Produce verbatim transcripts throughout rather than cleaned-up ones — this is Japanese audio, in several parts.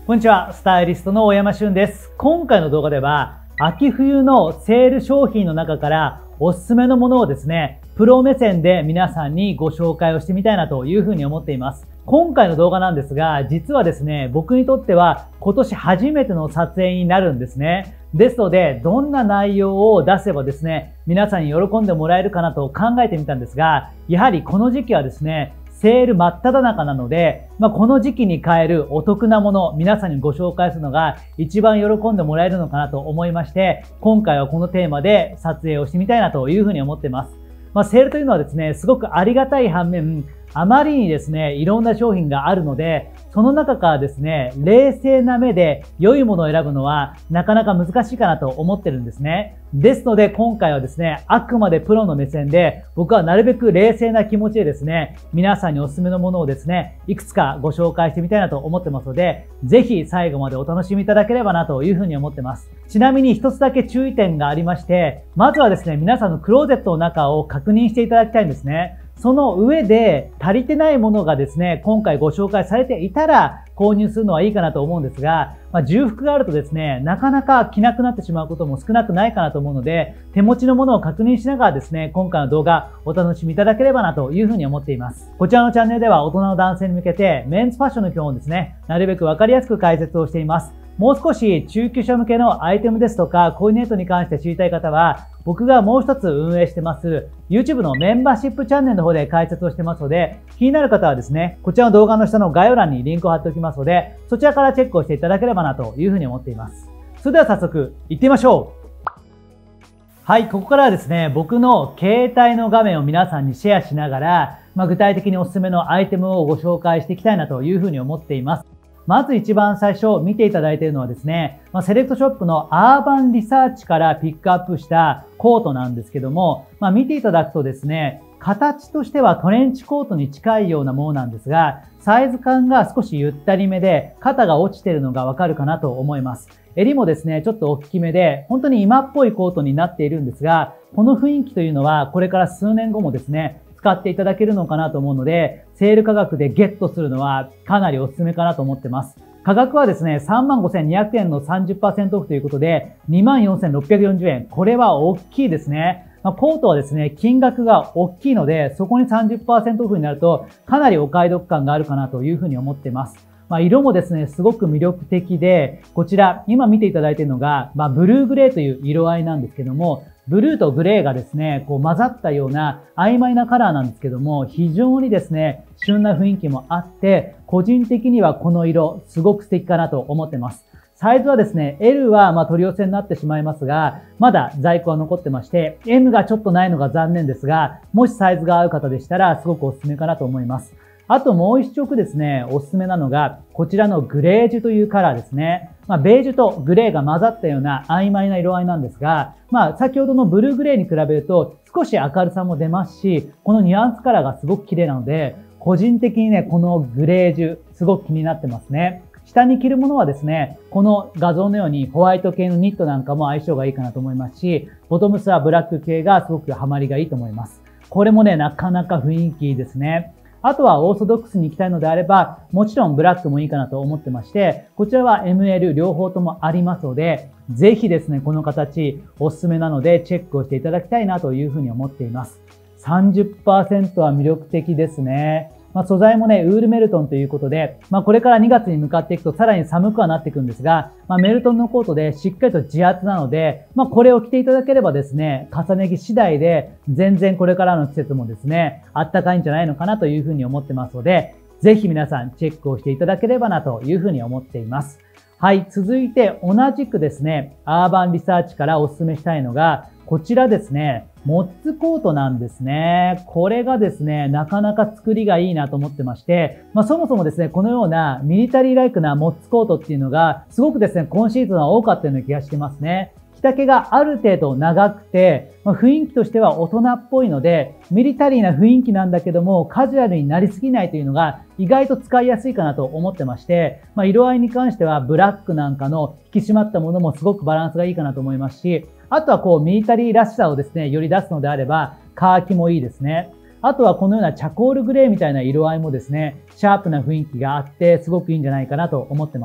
こんにちは、スタイリストの大山俊です。今回の動画では、秋冬のセール商品の中からおすすめのものをですね、プロ目線で皆さんにご紹介をしてみたいなというふうに思っています。今回の動画なんですが、実はですね、僕にとっては今年初めての撮影になるんですね。ですので、どんな内容を出せばですね、皆さんに喜んでもらえるかなと考えてみたんですが、やはりこの時期はですね、セール真っ只中なので、まあ、この時期に買えるお得なもの、皆さんにご紹介するのが一番喜んでもらえるのかなと思いまして、今回はこのテーマで撮影をしてみたいなというふうに思っています。まあ、セールというのはですね、すごくありがたい反面、あまりにですね、いろんな商品があるので、その中からですね、冷静な目で良いものを選ぶのはなかなか難しいかなと思ってるんですね。ですので今回はですね、あくまでプロの目線で、僕はなるべく冷静な気持ちでですね、皆さんにおすすめのものをですね、いくつかご紹介してみたいなと思ってますので、ぜひ最後までお楽しみいただければなというふうに思ってます。ちなみに一つだけ注意点がありまして、まずはですね、皆さんのクローゼットの中を確認していただきたいんですね。その上で足りてないものがですね、今回ご紹介されていたら購入するのはいいかなと思うんですが、まあ、重複があるとですね、なかなか着なくなってしまうことも少なくないかなと思うので、手持ちのものを確認しながらですね、今回の動画お楽しみいただければなというふうに思っています。こちらのチャンネルでは大人の男性に向けてメンズファッションの基本をですね、なるべくわかりやすく解説をしています。もう少し中級者向けのアイテムですとかコーディネートに関して知りたい方は、僕がもう一つ運営してます YouTube のメンバーシップチャンネルの方で解説をしてますので、気になる方はですね、こちらの動画の下の概要欄にリンクを貼っておきますので、そちらからチェックをしていただければなというふうに思っています。それでは早速行ってみましょう。はい、ここからはですね、僕の携帯の画面を皆さんにシェアしながら、まあ、具体的におすすめのアイテムをご紹介していきたいなというふうに思っています。まず一番最初見ていただいているのはですね、まあ、セレクトショップのアーバンリサーチからピックアップしたコートなんですけども、まあ、見ていただくとですね、形としてはトレンチコートに近いようなものなんですが、サイズ感が少しゆったりめで肩が落ちているのがわかるかなと思います。襟もですね、ちょっと大きめで、本当に今っぽいコートになっているんですが、この雰囲気というのはこれから数年後もですね、使っていただけるのかなと思うので、セール価格でゲットするのはかなりおすすめかなと思ってます。価格はですね、さんまんごせんにひゃくえんの さんじゅっパーセント オフということで、にまんよんせんろっぴゃくよんじゅうえん。これは大きいですね。まあ、コートはですね、金額が大きいので、そこに さんじゅっパーセント オフになると、かなりお買い得感があるかなというふうに思っています。まあ、色もですね、すごく魅力的で、こちら、今見ていただいているのが、まあ、ブルーグレーという色合いなんですけども、ブルーとグレーがですね、こう混ざったような曖昧なカラーなんですけども、非常にですね、旬な雰囲気もあって、個人的にはこの色、すごく素敵かなと思ってます。サイズはですね、エル はまあ取り寄せになってしまいますが、まだ在庫は残ってまして、エム がちょっとないのが残念ですが、もしサイズが合う方でしたら、すごくおすすめかなと思います。あともう一色ですね、おすすめなのが、こちらのグレージュというカラーですね。まあ、ベージュとグレーが混ざったような曖昧な色合いなんですが、まあ、先ほどのブルーグレーに比べると少し明るさも出ますし、このニュアンスカラーがすごく綺麗なので、個人的にね、このグレージュ、すごく気になってますね。下に着るものはですね、この画像のようにホワイト系のニットなんかも相性がいいかなと思いますし、ボトムスはブラック系がすごくハマりがいいと思います。これもね、なかなか雰囲気いいですね。あとはオーソドックスに行きたいのであれば、もちろんブラックもいいかなと思ってまして、こちらは エムエル 両方ともありますので、ぜひですね、この形おすすめなのでチェックをしていただきたいなというふうに思っています。さんじゅっパーセント は魅力的ですね。まあ、素材もね、ウールメルトンということで、まあ、これからにがつに向かっていくとさらに寒くはなっていくんですが、まあ、メルトンのコートでしっかりと自圧なので、まあ、これを着ていただければですね、重ね着次第で全然これからの季節もですね、あったかいんじゃないのかなというふうに思ってますので、ぜひ皆さんチェックをしていただければなというふうに思っています。はい、続いて同じくですね、アーバンリサーチからお勧めしたいのが、こちらですね、モッツコートなんですね。これがですね、なかなか作りがいいなと思ってまして、まあそもそもですね、このようなミリタリーライクなモッツコートっていうのが、すごくですね、今シーズンは多かったような気がしてますね。着丈がある程度長くて、まあ、雰囲気としては大人っぽいので、ミリタリーな雰囲気なんだけども、カジュアルになりすぎないというのが意外と使いやすいかなと思ってまして、まあ、色合いに関してはブラックなんかの引き締まったものもすごくバランスがいいかなと思いますし、あとはこうミリタリーらしさをですね、より出すのであれば、カーキもいいですね。あとはこのようなチャコールグレーみたいな色合いもですね、シャープな雰囲気があって、すごくいいんじゃないかなと思ってます。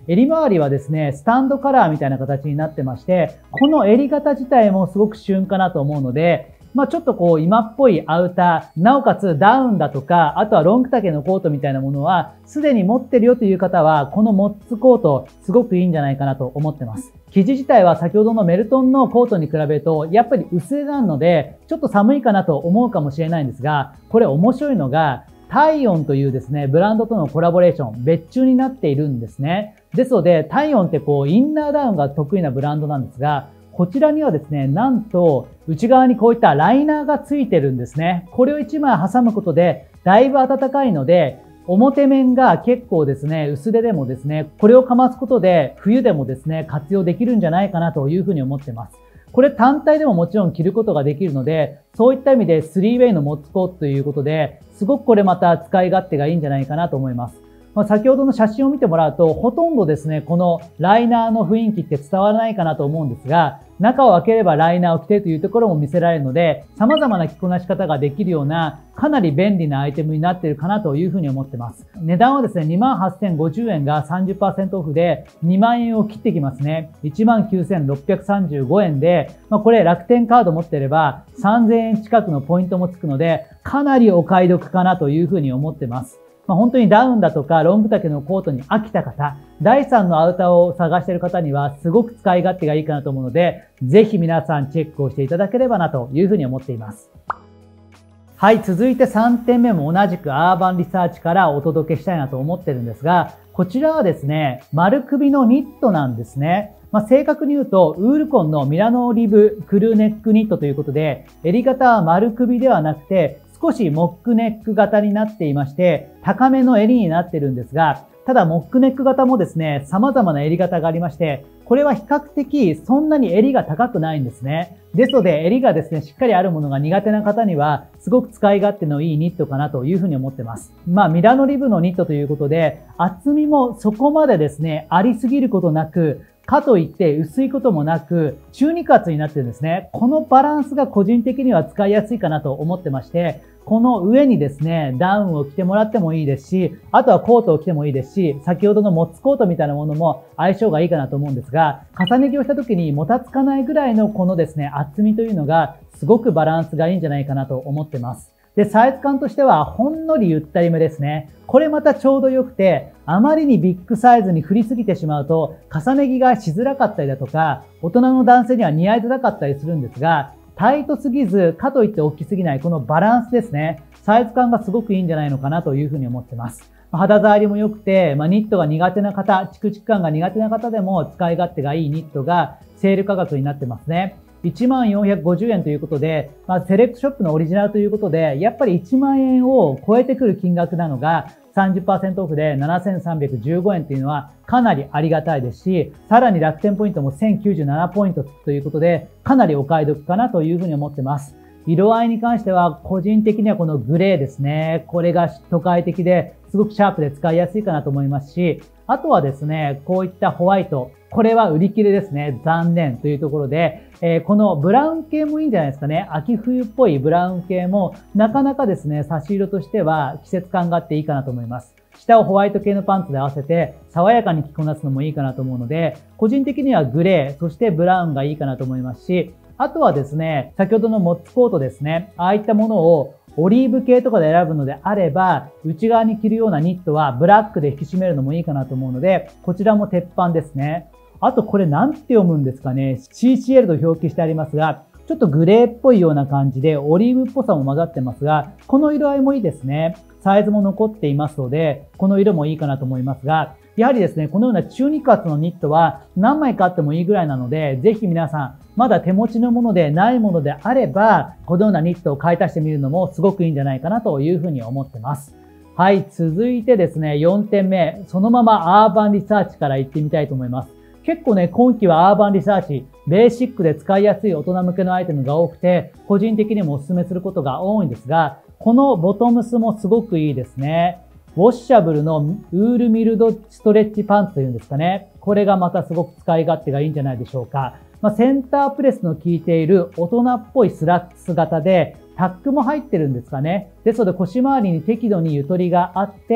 襟周りはですね、スタンドカラーみたいな形になってまして、この襟型自体もすごく旬かなと思うので、まあちょっとこう今っぽいアウター、なおかつダウンだとか、あとはロング丈のコートみたいなものは、すでに持ってるよという方は、このモッツコート、すごくいいんじゃないかなと思ってます。生地自体は先ほどのメルトンのコートに比べると、やっぱり薄手なので、ちょっと寒いかなと思うかもしれないんですが、これ面白いのが、体温というですね、ブランドとのコラボレーション、別注になっているんですね。ですので、体温ってこう、インナーダウンが得意なブランドなんですが、こちらにはですね、なんと、内側にこういったライナーがついてるんですね。これをいちまい挟むことで、だいぶ暖かいので、表面が結構ですね、薄手でもですね、これをかますことで、冬でもですね、活用できるんじゃないかなというふうに思ってます。これ単体でももちろん着ることができるので、そういった意味でスリーウェイのモッツコートということで、すごくこれまた使い勝手がいいんじゃないかなと思います。まあ、先ほどの写真を見てもらうと、ほとんどですね、このライナーの雰囲気って伝わらないかなと思うんですが、中を開ければライナーを着ているというところも見せられるので、様々な着こなし方ができるような、かなり便利なアイテムになっているかなというふうに思ってます。値段はですね、にまんはっせんごじゅうえんが さんじゅっパーセント オフで、にまんえんを切ってきますね。いちまんきゅうせんろっぴゃくさんじゅうごえんで、まあ、これ楽天カード持ってればさんぜんえん近くのポイントもつくので、かなりお買い得かなというふうに思ってます。まあ、本当にダウンだとかロング丈のコートに飽きた方、だいさんのアウターを探している方にはすごく使い勝手がいいかなと思うので、ぜひ皆さんチェックをしていただければなというふうに思っています。はい、続いてさんてんめも同じくアーバンリサーチからお届けしたいなと思ってるんですが、こちらはですね、丸首のニットなんですね。まあ、正確に言うと、ウールコンのミラノリブクルーネックニットということで、襟型は丸首ではなくて、少しモックネック型になっていまして、高めの襟になっているんですが、ただモックネック型もですね、様々な襟型がありまして、これは比較的そんなに襟が高くないんですね。ですので、襟がですね、しっかりあるものが苦手な方には、すごく使い勝手のいいニットかなというふうに思ってます。まあ、ミラノリブのニットということで、厚みもそこまでですね、ありすぎることなく、かといって薄いこともなく、中肉厚になってるんですね。このバランスが個人的には使いやすいかなと思ってまして、この上にですね、ダウンを着てもらってもいいですし、あとはコートを着てもいいですし、先ほどのモッツコートみたいなものも相性がいいかなと思うんですが、重ね着をした時にもたつかないぐらいのこのですね、厚みというのがすごくバランスがいいんじゃないかなと思ってます。で、サイズ感としてはほんのりゆったりめですね。これまたちょうど良くて、あまりにビッグサイズに振りすぎてしまうと、重ね着がしづらかったりだとか、大人の男性には似合いづらかったりするんですが、タイトすぎず、かといって大きすぎない、このバランスですね。サイズ感がすごくいいんじゃないのかなというふうに思ってます。肌触りも良くて、まあ、ニットが苦手な方、チクチク感が苦手な方でも使い勝手がいいニットがセール価格になってますね。いちまんよんひゃくごじゅうえんということで、まあ、セレクトショップのオリジナルということで、やっぱりいちまんえんを超えてくる金額なのが さんじゅっパーセント オフでななせんさんびゃくじゅうごえんというのはかなりありがたいですし、さらに楽天ポイントもせんきゅうじゅうななポイントつくということで、かなりお買い得かなというふうに思ってます。色合いに関しては個人的にはこのグレーですね。これが都会的ですごくシャープで使いやすいかなと思いますし、あとはですね、こういったホワイト。これは売り切れですね。残念というところで、えー、このブラウン系もいいんじゃないですかね。秋冬っぽいブラウン系もなかなかですね、差し色としては季節感があっていいかなと思います。下をホワイト系のパンツで合わせて爽やかに着こなすのもいいかなと思うので、個人的にはグレー、そしてブラウンがいいかなと思いますし、あとはですね、先ほどのモッツコートですね。ああいったものをオリーブ系とかで選ぶのであれば、内側に着るようなニットはブラックで引き締めるのもいいかなと思うので、こちらも鉄板ですね。あとこれなんて読むんですかね。シーシーエル と表記してありますが、ちょっとグレーっぽいような感じでオリーブっぽさも混ざってますが、この色合いもいいですね。サイズも残っていますので、この色もいいかなと思いますが、やはりですね、このような中肉厚のニットは何枚かあってもいいぐらいなので、ぜひ皆さん、まだ手持ちのものでないものであれば、このようなニットを買い足してみるのもすごくいいんじゃないかなというふうに思ってます。はい、続いてですね、よんてんめ、そのままアーバンリサーチから行ってみたいと思います。結構ね、今期はアーバンリサーチ、ベーシックで使いやすい大人向けのアイテムが多くて、個人的にもお勧めすることが多いんですが、このボトムスもすごくいいですね。ウォッシャブルのウールミルドストレッチパンツというんですかね。これがまたすごく使い勝手がいいんじゃないでしょうか。まあ、センタープレスの効いている大人っぽいスラックス型で、タックも入ってるんですかね。ですので腰回りに適度にゆとりがあって、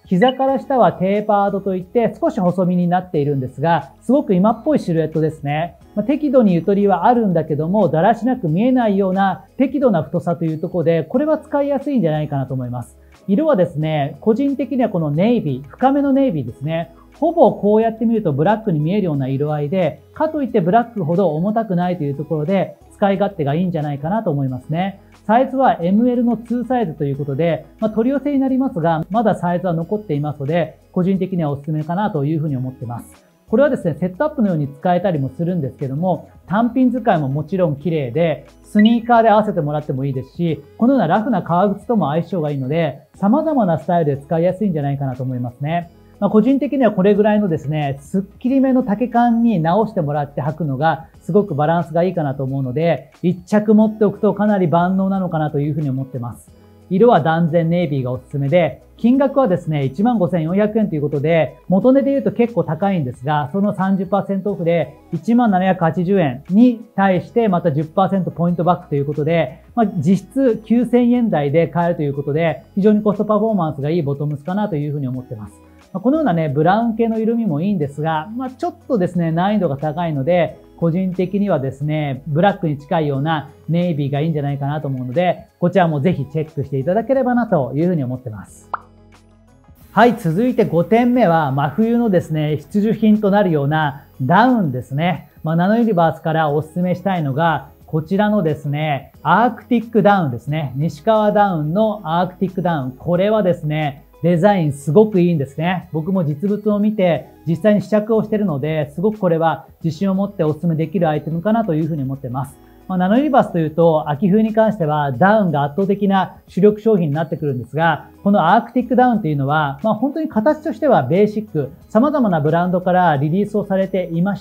膝から下はテーパードといって少し細身になっているんですが、すごく今っぽいシルエットですね。まあ、適度にゆとりはあるんだけども、だらしなく見えないような適度な太さというところで、これは使いやすいんじゃないかなと思います。色はですね、個人的にはこのネイビー、深めのネイビーですね。ほぼこうやって見るとブラックに見えるような色合いで、かといってブラックほど重たくないというところで、使い勝手がいいんじゃないかなと思いますね。サイズは エムエル のにサイズということで、まあ、取り寄せになりますが、まだサイズは残っていますので、個人的にはおすすめかなというふうに思っています。これはですね、セットアップのように使えたりもするんですけども、単品使いももちろん綺麗で、スニーカーで合わせてもらってもいいですし、このようなラフな革靴とも相性がいいので、様々なスタイルで使いやすいんじゃないかなと思いますね。まあ、個人的にはこれぐらいのですね、すっきりめの丈感に直してもらって履くのがすごくバランスがいいかなと思うので、一着持っておくとかなり万能なのかなというふうに思ってます。色は断然ネイビーがおすすめで、金額はですね、いちまんごせんよんひゃくえんということで、元値で言うと結構高いんですが、その さんじゅっパーセント オフでいちまんななひゃくはちじゅうえんに対してまた じゅっパーセント ポイントバックということで、まあ、実質きゅうせんえん台で買えるということで、非常にコストパフォーマンスがいいボトムスかなというふうに思ってます。このようなね、ブラウン系の色味もいいんですが、まあ、ちょっとですね、難易度が高いので、個人的にはですね、ブラックに近いようなネイビーがいいんじゃないかなと思うので、こちらもぜひチェックしていただければなというふうに思ってます。はい、続いてごてんめは真冬のですね、必需品となるようなダウンですね。まあ、ナノユニバースからお勧めしたいのが、こちらのですね、アークティックダウンですね。西川ダウンのアークティックダウン。これはですね、デザインすごくいいんですね。僕も実物を見て実際に試着をしているので、すごくこれは自信を持ってお勧めできるアイテムかなというふうに思っています。まあ、ナノユニバースというと、秋冬に関してはダウンが圧倒的な主力商品になってくるんですが、このアークティックダウンというのは、まあ、本当に形としてはベーシック、様々なブランドからリリースをされていまして、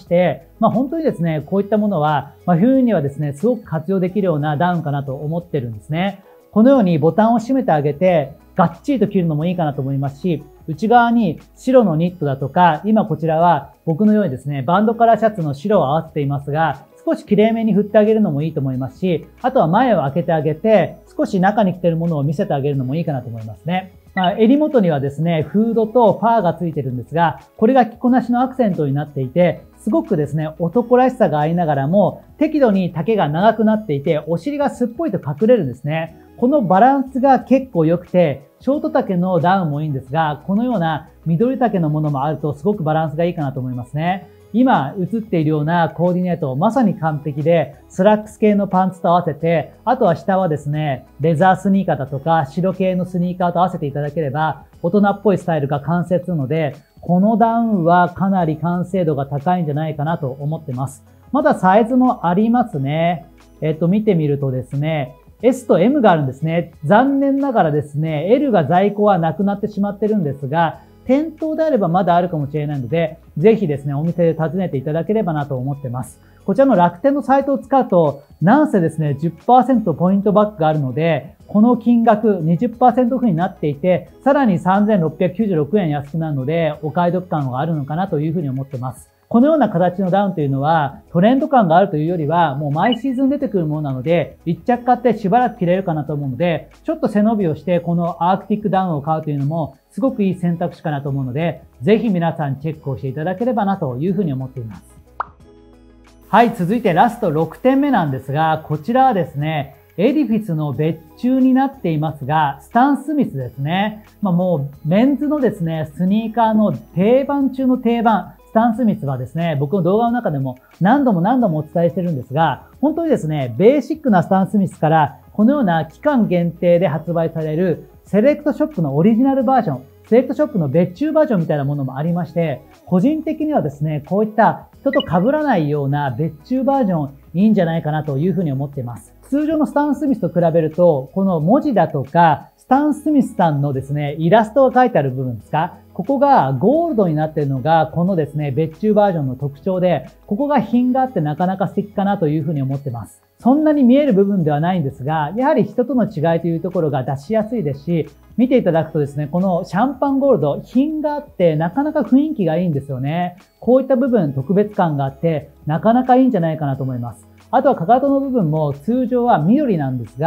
まあ、本当にですね、こういったものは、まあ、冬にはですね、すごく活用できるようなダウンかなと思ってるんですね。このようにボタンを閉めてあげて、がっちりと着るのもいいかなと思いますし、内側に白のニットだとか、今こちらは僕のようにですね、バンドカラーシャツの白を合わせていますが、少し綺麗めに振ってあげるのもいいと思いますし、あとは前を開けてあげて、少し中に着ているものを見せてあげるのもいいかなと思いますね。まあ、襟元にはですね、フードとファーがついてるんですが、これが着こなしのアクセントになっていて、すごくですね、男らしさがありながらも、適度に丈が長くなっていて、お尻がすっぽりと隠れるんですね。このバランスが結構良くて、ショート丈のダウンもいいんですが、このような緑丈のものもあるとすごくバランスがいいかなと思いますね。今映っているようなコーディネート、まさに完璧で、スラックス系のパンツと合わせて、あとは下はですね、レザースニーカーだとか、白系のスニーカーと合わせていただければ、大人っぽいスタイルが完成するので、このダウンはかなり完成度が高いんじゃないかなと思ってます。まだサイズもありますね。えっと、見てみるとですね、エス と エム があるんですね。残念ながらですね、エル が在庫はなくなってしまってるんですが、店頭であればまだあるかもしれないので、ぜひですね、お店で訪ねていただければなと思ってます。こちらの楽天のサイトを使うと、なんせですね、じゅっパーセント ポイントバックがあるので、この金額 にじゅっパーセント オフになっていて、さらにさんぜんろっぴゃくきゅうじゅうろくえん安くなるので、お買い得感があるのかなというふうに思ってます。このような形のダウンというのはトレンド感があるというよりはもう毎シーズン出てくるものなので一着買ってしばらく着れるかなと思うのでちょっと背伸びをしてこのアークティックダウンを買うというのもすごくいい選択肢かなと思うのでぜひ皆さんチェックをしていただければなというふうに思っています。はい、続いてラストろくてんめなんですがこちらはですねエディフィスの別注になっていますが、スタン・スミスですね。まあもうメンズのですね、スニーカーの定番中の定番、スタン・スミスはですね、僕の動画の中でも何度も何度もお伝えしてるんですが、本当にですね、ベーシックなスタン・スミスからこのような期間限定で発売されるセレクトショップのオリジナルバージョン、セレクトショップの別注バージョンみたいなものもありまして、個人的にはですね、こういった人と被らないような別注バージョンいいんじゃないかなというふうに思っています。通常のスタン・スミスと比べると、この文字だとか、スタン・スミスさんのですね、イラストが書いてある部分ですか、ここがゴールドになっているのが、このですね、別注バージョンの特徴で、ここが品があってなかなか素敵かなというふうに思ってます。そんなに見える部分ではないんですが、やはり人との違いというところが出しやすいですし、見ていただくとですね、このシャンパンゴールド、品があってなかなか雰囲気がいいんですよね。こういった部分、特別感があって、なかなかいいんじゃないかなと思います。あとはかかとの部分も通常は緑なんですが、ち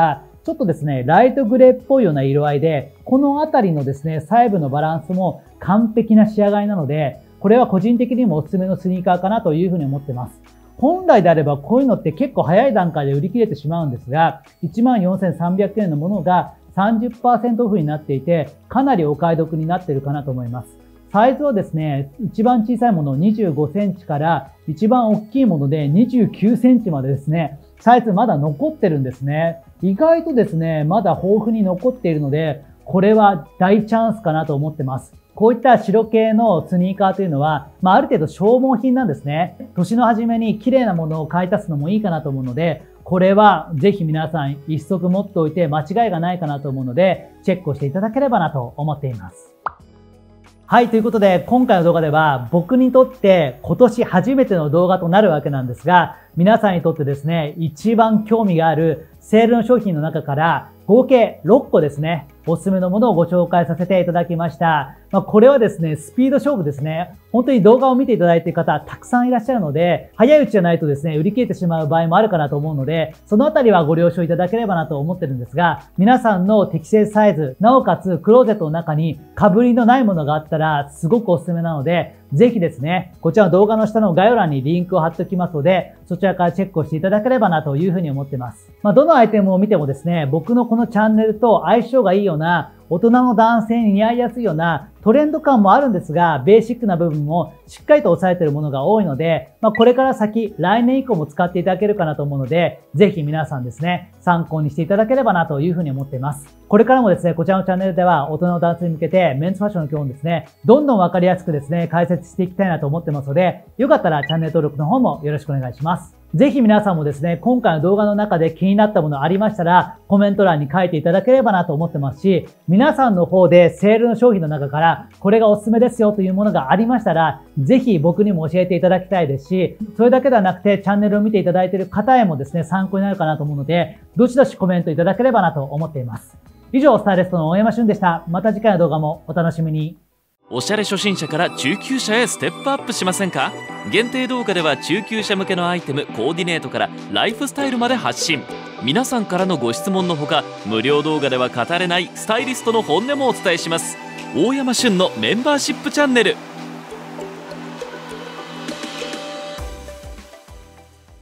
ちょっとですね、ライトグレーっぽいような色合いで、このあたりのですね、細部のバランスも完璧な仕上がりなので、これは個人的にもおすすめのスニーカーかなというふうに思ってます。本来であればこういうのって結構早い段階で売り切れてしまうんですが、いちまんよんせんさんびゃくえんのものが さんじゅっパーセント オフになっていて、かなりお買い得になっているかなと思います。サイズはですね、一番小さいものにじゅうごセンチから一番大きいものでにじゅうきゅうセンチまでですね、サイズまだ残ってるんですね。意外とですね、まだ豊富に残っているので、これは大チャンスかなと思ってます。こういった白系のスニーカーというのは、まあ、ある程度消耗品なんですね。年の初めに綺麗なものを買い足すのもいいかなと思うので、これはぜひ皆さん一足持っておいて間違いがないかなと思うので、チェックをしていただければなと思っています。はい、ということで今回の動画では僕にとって今年初めての動画となるわけなんですが、皆さんにとってですね、一番興味があるセールの商品の中から合計ろっこですね、おすすめのものをご紹介させていただきました。まあ、これはですね、スピード勝負ですね。本当に動画を見ていただいている方たくさんいらっしゃるので、早いうちじゃないとですね、売り切れてしまう場合もあるかなと思うので、そのあたりはご了承いただければなと思ってるんですが、皆さんの適正サイズ、なおかつクローゼットの中に被りのないものがあったらすごくおすすめなので、ぜひですね、こちらの動画の下の概要欄にリンクを貼っておきますので、そちらからチェックをしていただければなというふうに思ってます。まあ、どのアイテムを見てもですね、僕のこのチャンネルと相性がいいような、大人の男性に似合いやすいようなトレンド感もあるんですが、ベーシックな部分もしっかりと押さえているものが多いので、まあ、これから先、来年以降も使っていただけるかなと思うので、ぜひ皆さんですね、参考にしていただければなというふうに思っています。これからもですね、こちらのチャンネルでは大人の男性に向けてメンズファッションの基本をですね、どんどんわかりやすくですね、解説していきたいなと思ってますので、よかったらチャンネル登録の方もよろしくお願いします。ぜひ皆さんもですね、今回の動画の中で気になったものありましたら、コメント欄に書いていただければなと思ってますし、皆さんの方でセールの商品の中から、これがおすすめですよというものがありましたら、ぜひ僕にも教えていただきたいですし、それだけではなくてチャンネルを見ていただいている方へもですね、参考になるかなと思うので、どしどしコメントいただければなと思っています。以上、スタイリストの大山俊でした。また次回の動画もお楽しみに。 おしゃれ初心者から中級者へステップアップしませんか？限定動画では中級者向けのアイテム、コーディネートからライフスタイルまで発信。皆さんからのご質問のほか、無料動画では語れないスタイリストの本音もお伝えします。大山俊のメンバーシップチャンネル。